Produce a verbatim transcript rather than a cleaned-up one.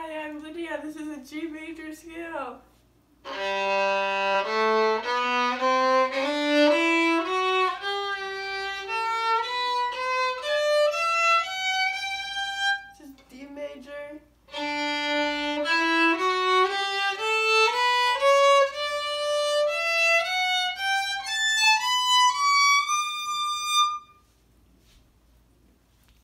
Hi, I'm Lydia. This is a G major scale.